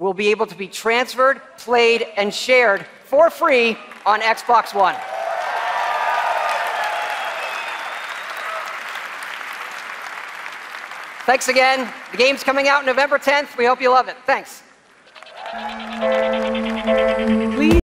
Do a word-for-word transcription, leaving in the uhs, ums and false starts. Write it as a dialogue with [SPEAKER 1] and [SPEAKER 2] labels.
[SPEAKER 1] will be able to be transferred, played, and shared for free on Xbox One. Thanks again. The game's coming out November tenth. We hope you love it. Thanks. Please